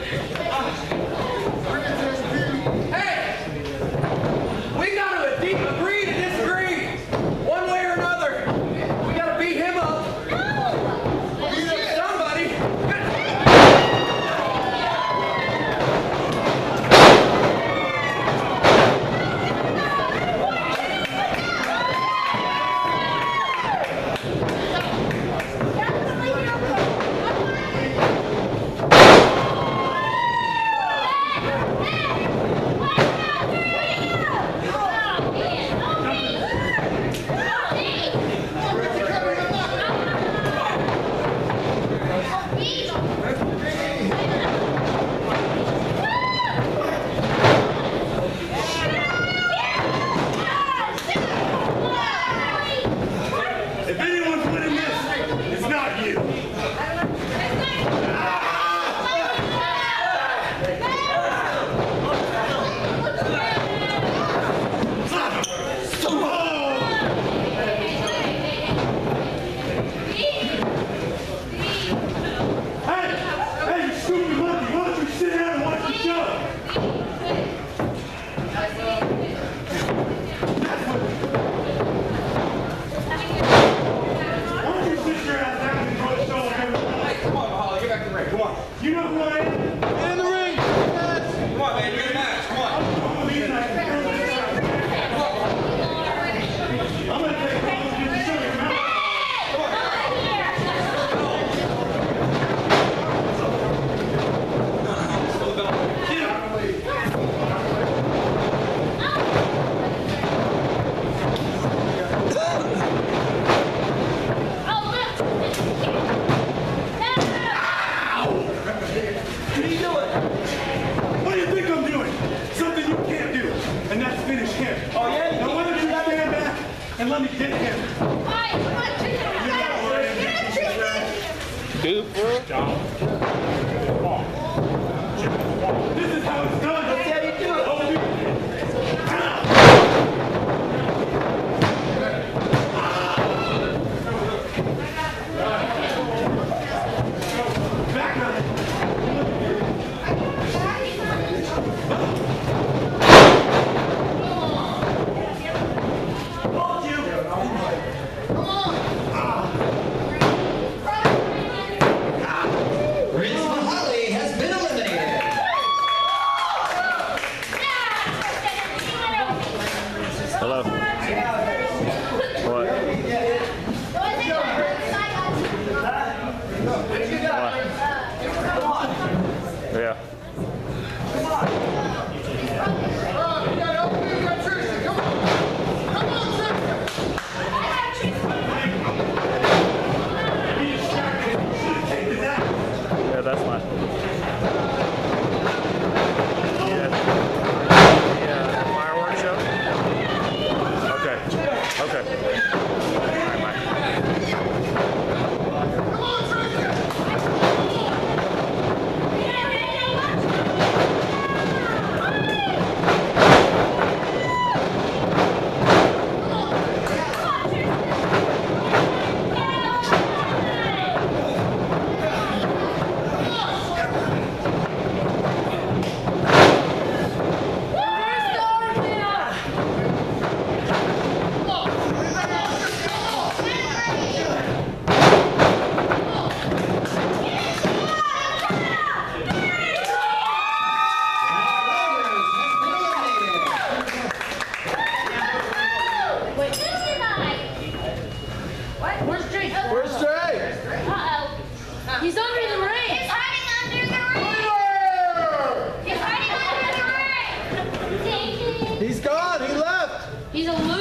You know who I am? In the ring! Yes. Come on, man, you're in the match. Come on. I'm going to take calls and get the show. Remember? Finish him. Oh, yeah? Now, why don't you stand back and let me get him? Dude, bro. This is how it's done. That's how you do it. Oh, dude. Back on it. Hello. What? Yeah. Yeah, that's fine. Fireworks show? Okay. Okay. All right, bye. Where's Trey? Uh-oh. He's under the ring. He's hiding under the ring. He's hiding under the ring. He's gone. He left. He's a loser.